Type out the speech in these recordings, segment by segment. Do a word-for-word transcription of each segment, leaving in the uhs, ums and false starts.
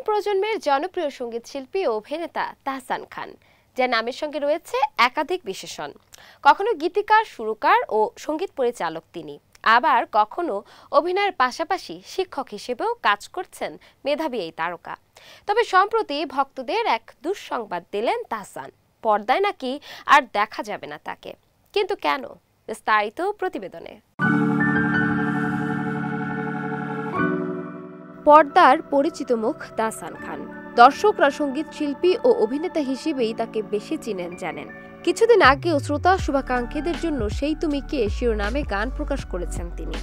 প্রজন্মের জনপ্রিয় সঙ্গীত শিল্পী ও অভিনেতা তাহসান খান, যার নামের সঙ্গে রয়েছে একাধিক বিশেষণ। কখনো গীতিকার, সুরকার ও সঙ্গীত পরিচালক তিনি, আবার কখনো অভিনয়ের পাশাপাশি শিক্ষক হিসেবেও কাজ করছেন মেধাবী এই তারকা। তবে সম্প্রতি ভক্তদের এক দুঃসংবাদ দিলেন তাহসান, পর্দায় নাকি আর দেখা যাবে না তাকে। কিন্তু কেন? বিস্তারিত প্রতিবেদনে। পর্দার পরিচিত মুখ তাহসান খান। দর্শকরা সঙ্গীত শিল্পী ও অভিনেতা হিসেবেই তাকে বেশি চিনেন জানেন। কিছুদিন আগেও শ্রোতা শুভাকাঙ্ক্ষীদের জন্য সেই তুমি কে শিরোনামে গান প্রকাশ করেছেন তিনি।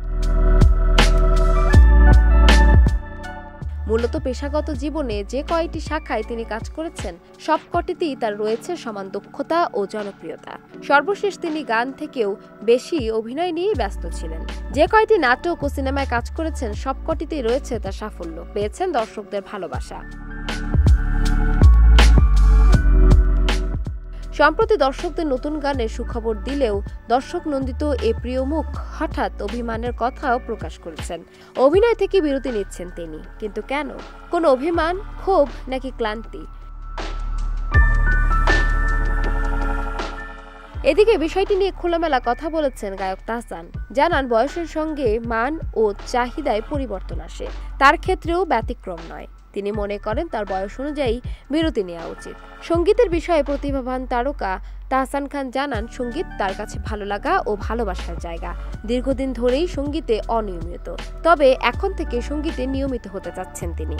মূলত পেশাগত জীবনে যে কয়টি শাখায় তিনি কাজ করেছেন সবকটিতেই তার রয়েছে সমান দক্ষতা ও জনপ্রিয়তা। সর্বশেষ তিনি গান থেকেও বেশি অভিনয় নিয়ে ব্যস্ত ছিলেন। যে কয়টি নাটক ও সিনেমায় কাজ করেছেন সবকটিতেই রয়েছে তার সাফল্য, পেয়েছেন দর্শকদের ভালোবাসা। সম্প্রতি দর্শকদের নতুন গানের সুখবর দিলেও দর্শক নন্দিত এ প্রিয় মুখ হঠাৎ অভিমানের কথাও প্রকাশ করেছেন। অভিনয় থেকে বিরতি নিচ্ছেন তিনি, কিন্তু কেন? কোন অভিমান, ক্ষোভ নাকি ক্লান্তি? এদিকে বিষয়টি নিয়ে খোলামেলা কথা বলেছেন গায়ক তাহসান। জানান, বয়সের সঙ্গে মান ও চাহিদায় পরিবর্তন আসে, তার ক্ষেত্রেও ব্যতিক্রম নয়। তিনি মনে করেন তার বয়স অনুযায়ী বিরতি নেওয়া উচিত। সঙ্গীতের বিষয়ে প্রতিভাবান তারকা তাহসান খান জানান, সঙ্গীত তার কাছে ভালো লাগা ও ভালোবাসার জায়গা। দীর্ঘদিন ধরেই সঙ্গীতে অনিয়মিত, তবে এখন থেকে সঙ্গীতে নিয়মিত হতে চাচ্ছেন তিনি।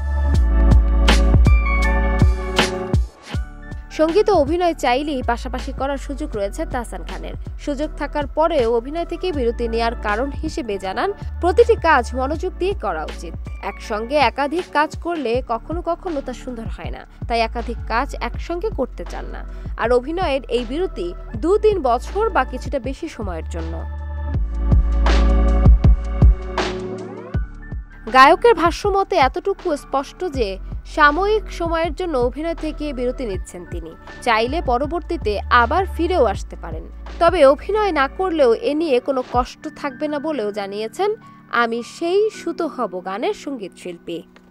সঙ্গীত ও অভিনয় চাইলেই পাশাপাশি করার সুযোগ রয়েছে তাহসান খানের। সুযোগ থাকার পরেও অভিনয় থেকে বিরতি নেওয়ার কারণ হিসেবে জানান, প্রতিটি কাজ মনোযোগ দিয়ে করা উচিত। একসঙ্গে একাধিক কাজ করলে কখনো কখনো তা সুন্দর হয় না, তাই একাধিক কাজ একসঙ্গে করতে চান না। আর অভিনয়ের এই বিরতি দু তিন বছর বা কিছুটা বেশি সময়ের জন্য। গায়কের ভাষ্যমতে এতটুকু স্পষ্ট যে সাময়িক সময়ের জন্য অভিনয় থেকে বিরতি নিচ্ছেন তিনি, চাইলে পরবর্তীতে আবার ফিরেও আসতে পারেন। তবে অভিনয় না করলেও এ নিয়ে কোনো কষ্ট থাকবে না বলেও জানিয়েছেন, আমি সেই সুতো হব গানের সঙ্গীত শিল্পী।